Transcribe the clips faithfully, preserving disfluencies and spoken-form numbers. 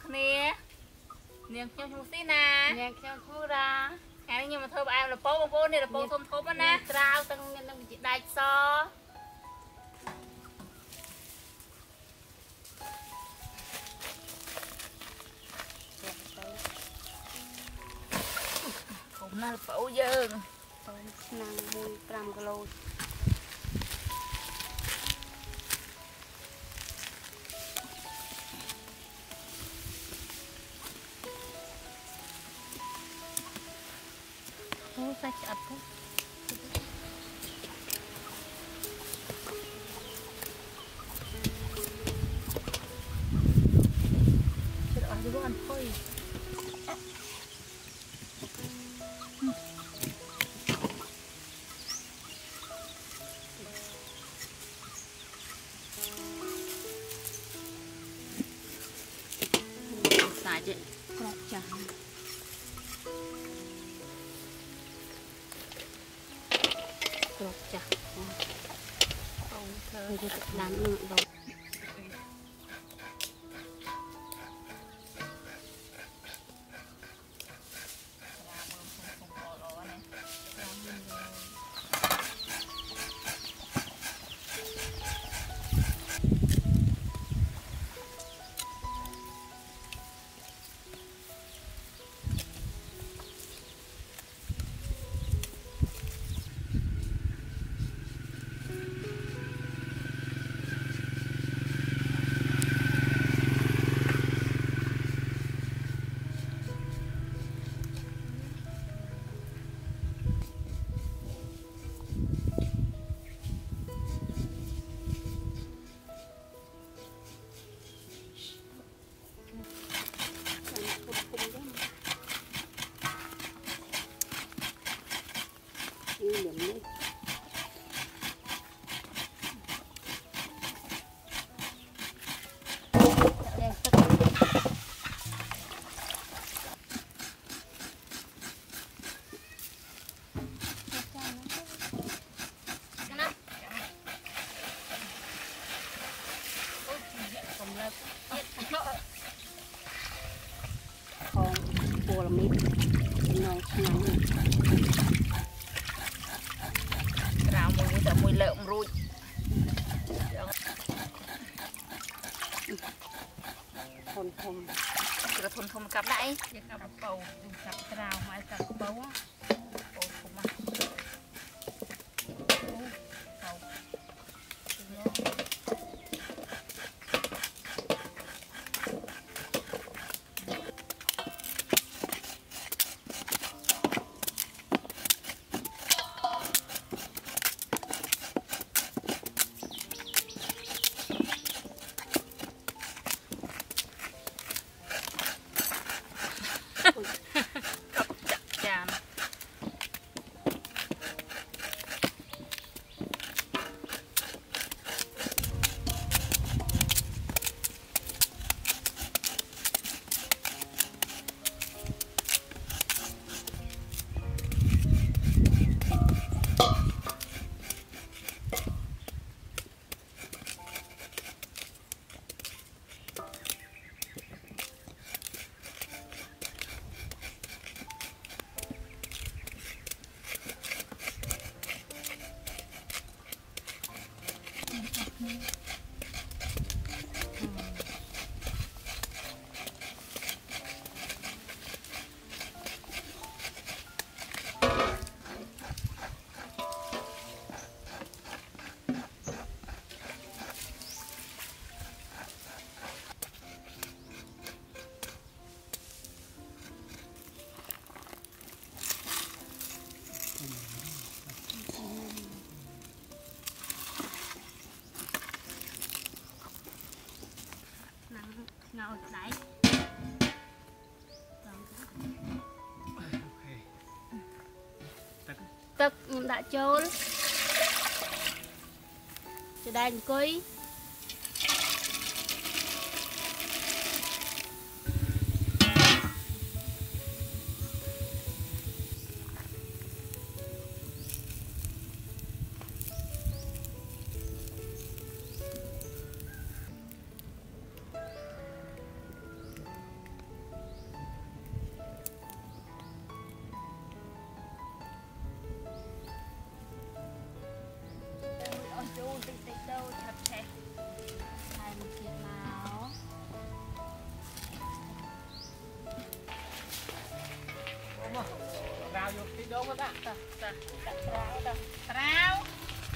nè niềng nhau chung tí nè niềng nhau chung ra cái nhưng mà thôi em là bố bố này là bố thôm thôm á nè trao tăng nên mình chỉ đại so cũng là bố dơ nàng mùi trăm kilo ô sạch ập thôi chết ở dưới ăn thôi xài chị cọp chả cọp chả không thơ thì làm nữa rồi điểm đấy còn bùa là mít nồi ngắn rau mùi với mùi lợn rồi thôn thôn là thôn thôn cặp đấy cặp bầu cặp rau mai cặp bầu á bầu không ăn ngồi đấy tức đã trốn cho đây coi có bạn ta ta trao ta trao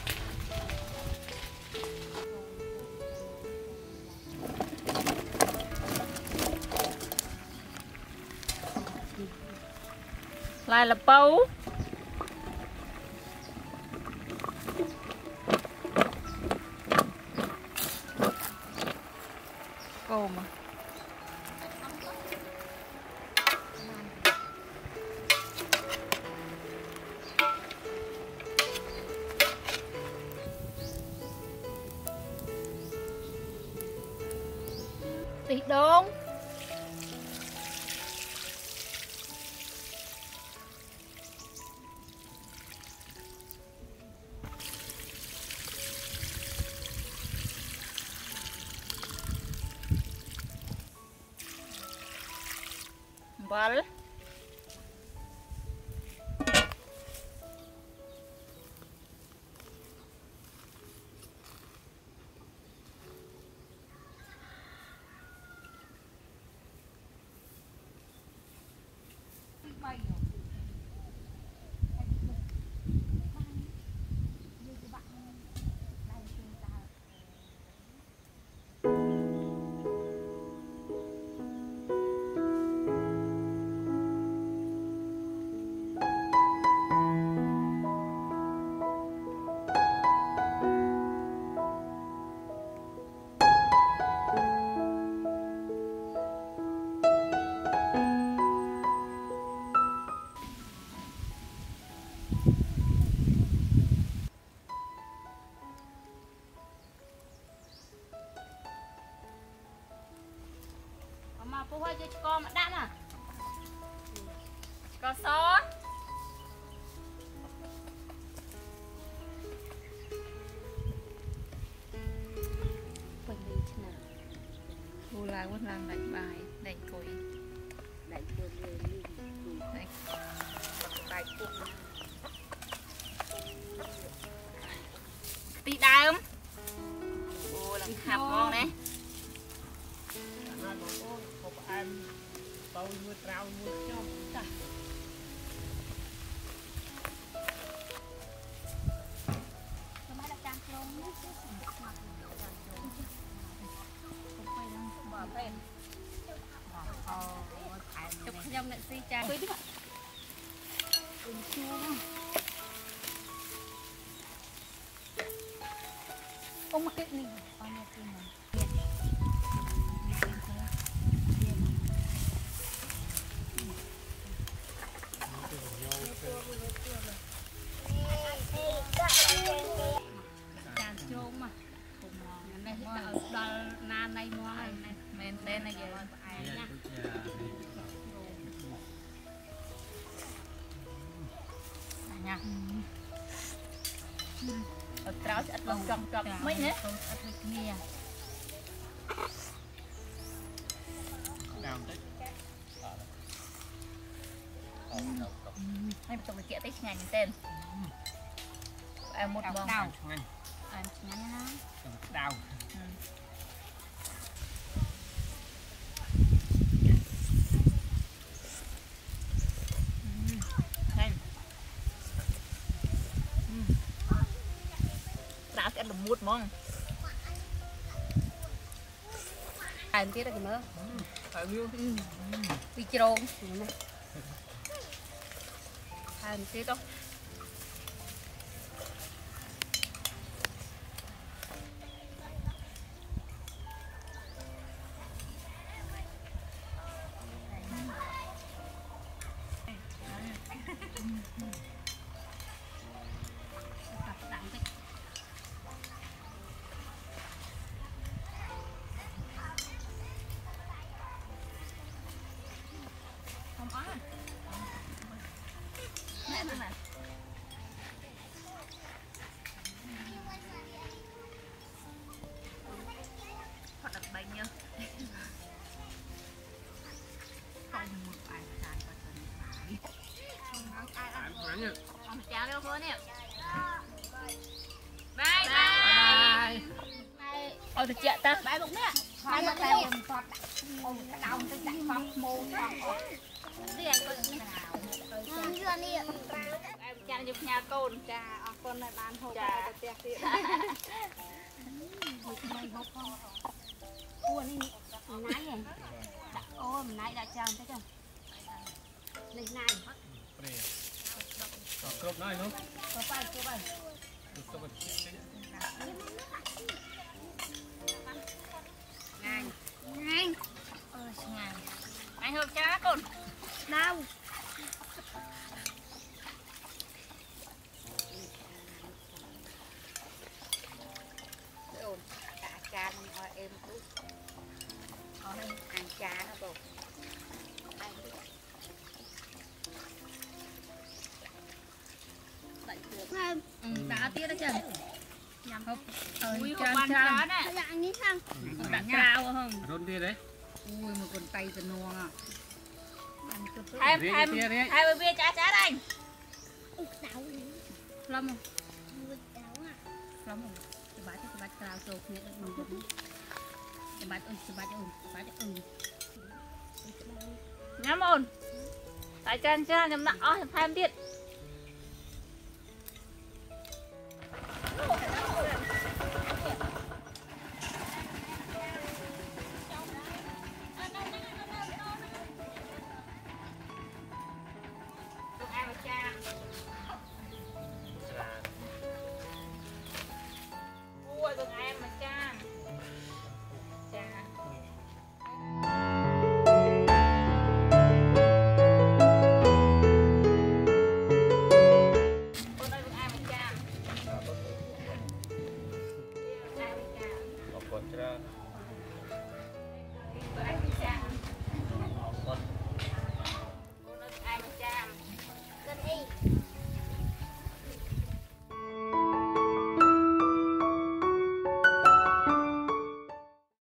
lại là bầu cô mà tí đông vâng mà phụ hơi cho con mà đạn à có xó thu lại quên làm đánh bài đánh cối đánh cối đánh bài cối tí đai không ô làm hạt ngon đấy em tôi mua trao mua cho ta chụp nhầm lại xí cha quý đấy ông mặc cái gì tên này vậy nha. Nha. Ở tráo sẽ ăn trong trong mấy nhé. Nghe. Em tụi kia tới nhà nhìn tên. Em một bông. Đau. Ăn ngắn ha. Đau. Ăn là muốt mong ăn tí là cái mỡ phải miêu đi trâu ăn tí đâu ông chào đâu cô nè. Bye bye. Ôi được chị ta. Bye bụng nè. Bye bụng nè. Ôi cái đầu tôi chạy phong môn. đi anh coi như nào như anh đi em cha giúp nhà con cha con này bán hộp cha tiệc tiệc cua này nãy vậy ô nãy đã chào thấy không này này cướp nói nữa có phải có phải ngang ngang ơi ngang anh hộp cha con đâu ổn cả cha mình em cũng có hay ăn cha nó rồi Ừ, đã tiết đó chứ. Nhằm không? Ui, hộp bàn chá nè. Dạng như sao? Đã cao không? rôn đi đấy Ui, một con tay từ nuông à. Em, em, em ơi bia chá chá đây. Lâm không? Lâm không? Cái bát cái bát cao chột này nó đúng. Cái bát ơi, cái bát ơi, cái bát ơi. Nhắm ổn. Tại chân cha nhắm nặng, ôi, em biết. Ui, đừng em mà cha. Cha. Con ơi, đừng em mà cha. một con ra